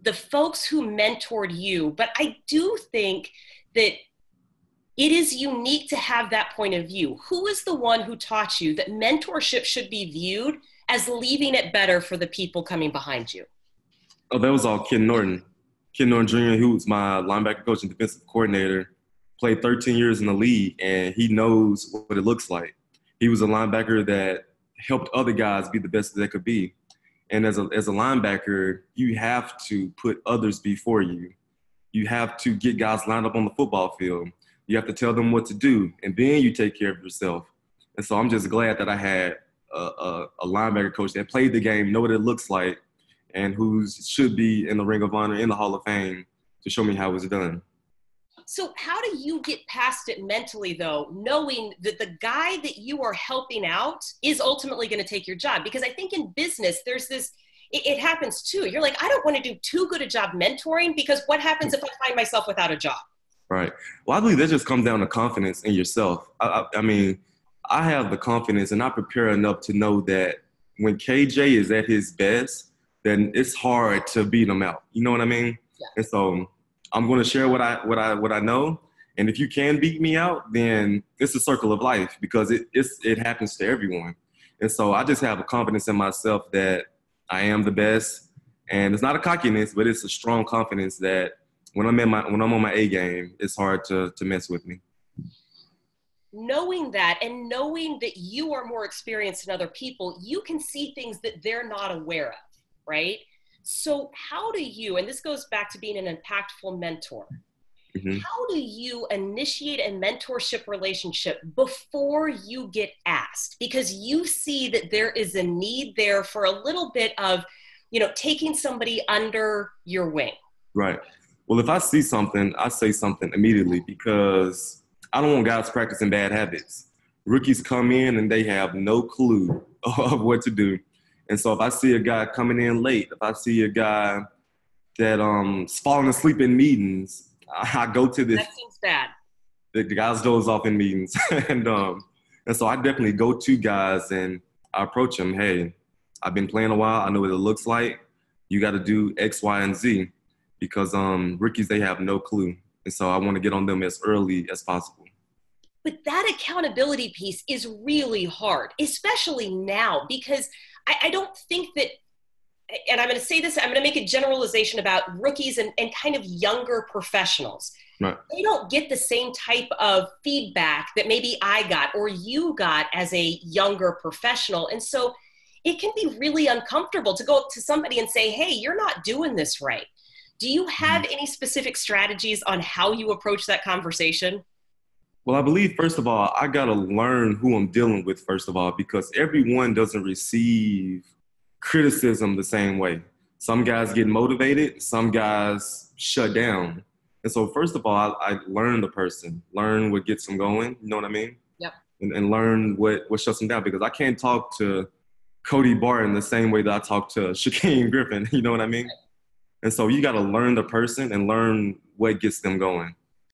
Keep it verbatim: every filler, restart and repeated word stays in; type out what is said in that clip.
the folks who mentored you, but I do think that it is unique to have that point of view. Who is the one who taught you that mentorship should be viewed as leaving it better for the people coming behind you? Oh, that was all Ken Norton. Ken Norton Junior, who was my linebacker coach and defensive coordinator, played thirteen years in the league, and he knows what it looks like. He was a linebacker that helped other guys be the best that they could be. And as a, as a linebacker, you have to put others before you. You have to get guys lined up on the football field. You have to tell them what to do, and then you take care of yourself. And so I'm just glad that I had a, a, a linebacker coach that played the game, know what it looks like, and who should be in the Ring of Honor, in the Hall of Fame, to show me how it was done. So how do you get past it mentally, though, knowing that the guy that you are helping out is ultimately going to take your job? Because I think in business, there's this, it, it happens too. You're like, I don't want to do too good a job mentoring, because what happens if I find myself without a job? Right. Well, I believe that just comes down to confidence in yourself. I, I, I mean, I have the confidence and I prepare enough to know that when K J is at his best, then it's hard to beat him out. You know what I mean? Yeah. And so I'm going to share what I what I what I know. And if you can beat me out, then it's a circle of life, because it it's, it happens to everyone. And so I just have a confidence in myself that I am the best. And it's not a cockiness, but it's a strong confidence that when I'm in my when I'm on my A game, it's hard to to mess with me. Knowing that, and knowing that you are more experienced than other people, you can see things that they're not aware of, right? So how do you, and this goes back to being an impactful mentor, mm-hmm. how do you initiate a mentorship relationship before you get asked? Because you see that there is a need there for a little bit of, you know, taking somebody under your wing. Right. Well, if I see something, I say something immediately, because I don't want guys practicing bad habits. Rookies come in and they have no clue of what to do. And so if I see a guy coming in late, if I see a guy that um is falling asleep in meetings, I, I go to this. That seems bad. The, the guys doze off in meetings. and um and so I definitely go to guys and I approach them. Hey, I've been playing a while. I know what it looks like. You got to do X, Y, and Z. Because um, rookies, they have no clue. And so I want to get on them as early as possible. But that accountability piece is really hard, especially now, because I, I don't think that, and I'm going to say this, I'm going to make a generalization about rookies and, and kind of younger professionals. Right. They don't get the same type of feedback that maybe I got or you got as a younger professional. And so it can be really uncomfortable to go up to somebody and say, hey, you're not doing this right. Do you have any specific strategies on how you approach that conversation? Well, I believe, first of all, I got to learn who I'm dealing with, first of all, because everyone doesn't receive criticism the same way. Some guys get motivated, some guys shut down. And so, first of all, I, I learn the person, learn what gets them going, you know what I mean? Yep. And, and learn what, what shuts them down, because I can't talk to Cody Barton the same way that I talk to Shaquem Griffin, you know what I mean? Right. And so you got to learn the person and learn what gets them going.